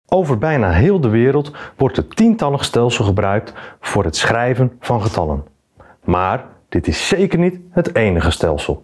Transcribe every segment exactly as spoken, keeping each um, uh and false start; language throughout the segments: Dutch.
Over bijna heel de wereld wordt het tientallig stelsel gebruikt voor het schrijven van getallen. Maar dit is zeker niet het enige stelsel.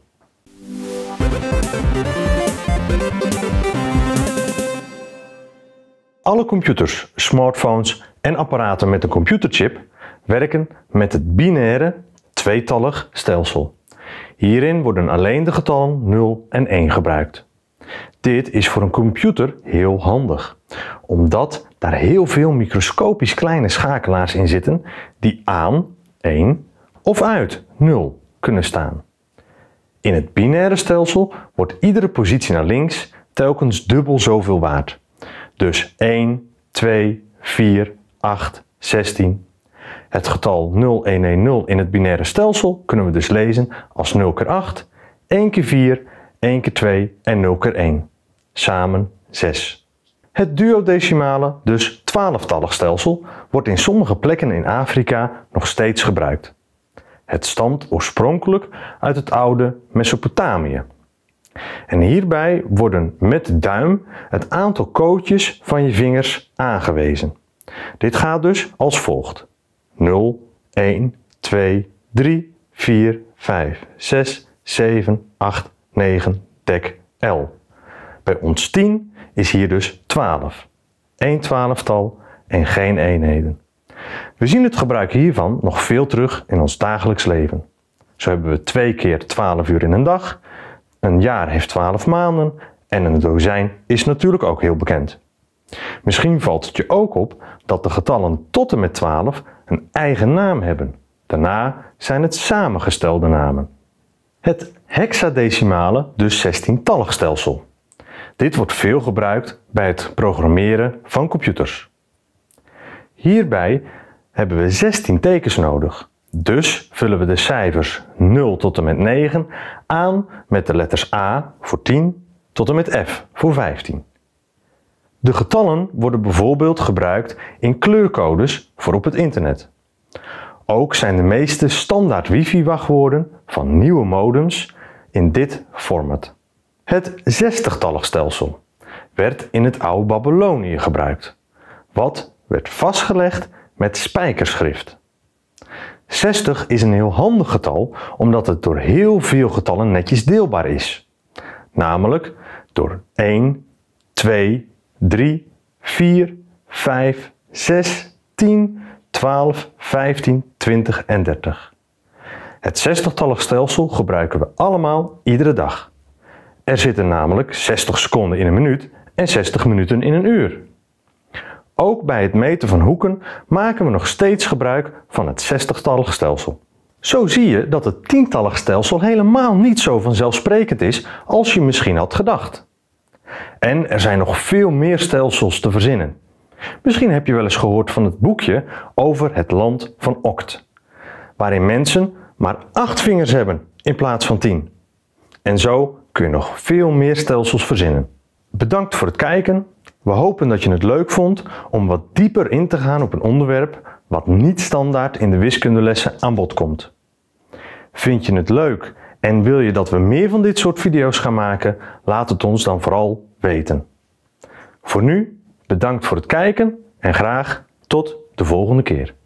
Alle computers, smartphones en apparaten met een computerchip werken met het binaire tweetallig stelsel. Hierin worden alleen de getallen nul en één gebruikt. Dit is voor een computer heel handig, omdat daar heel veel microscopisch kleine schakelaars in zitten die aan één of uit nul kunnen staan. In het binaire stelsel wordt iedere positie naar links telkens dubbel zoveel waard. Dus één, twee, vier, acht, zestien. Het getal nul, een, een, nul in het binaire stelsel kunnen we dus lezen als nul keer acht, één keer vier, één keer twee en nul keer één. Samen zes. Het duodecimale, dus twaalftallig stelsel, wordt in sommige plekken in Afrika nog steeds gebruikt. Het stamt oorspronkelijk uit het oude Mesopotamië. En hierbij worden met de duim het aantal kootjes van je vingers aangewezen. Dit gaat dus als volgt: nul, een, twee, drie, vier, vijf, zes, zeven, acht, negen, dek, el. Bij ons tien is hier dus twaalf. Eén twaalftal en geen eenheden. We zien het gebruik hiervan nog veel terug in ons dagelijks leven. Zo hebben we twee keer twaalf uur in een dag, een jaar heeft twaalf maanden en een dozijn is natuurlijk ook heel bekend. Misschien valt het je ook op dat de getallen tot en met twaalf een eigen naam hebben. Daarna zijn het samengestelde namen. Het hexadecimale, dus zestientallig stelsel. Dit wordt veel gebruikt bij het programmeren van computers. Hierbij hebben we zestien tekens nodig. Dus vullen we de cijfers nul tot en met negen aan met de letters A voor tien tot en met F voor vijftien. De getallen worden bijvoorbeeld gebruikt in kleurcodes voor op het internet. Ook zijn de meeste standaard wifi-wachtwoorden van nieuwe modems in dit format. Het zestigtallig stelsel werd in het oude Babylonië gebruikt, wat werd vastgelegd met spijkerschrift. zestig is een heel handig getal omdat het door heel veel getallen netjes deelbaar is. Namelijk door één, twee, drie, vier, vijf, zes, tien, twaalf, vijftien, twintig en dertig. Het zestigtallig stelsel gebruiken we allemaal iedere dag. Er zitten namelijk zestig seconden in een minuut en zestig minuten in een uur. Ook bij het meten van hoeken maken we nog steeds gebruik van het zestigtallig stelsel. Zo zie je dat het tientallig stelsel helemaal niet zo vanzelfsprekend is als je misschien had gedacht. En er zijn nog veel meer stelsels te verzinnen. Misschien heb je wel eens gehoord van het boekje over het land van Oct, waarin mensen maar acht vingers hebben in plaats van tien. En zo kun je nog veel meer stelsels verzinnen. Bedankt voor het kijken. We hopen dat je het leuk vond om wat dieper in te gaan op een onderwerp wat niet standaard in de wiskundelessen aan bod komt. Vind je het leuk en wil je dat we meer van dit soort video's gaan maken? Laat het ons dan vooral weten. Voor nu, bedankt voor het kijken en graag tot de volgende keer.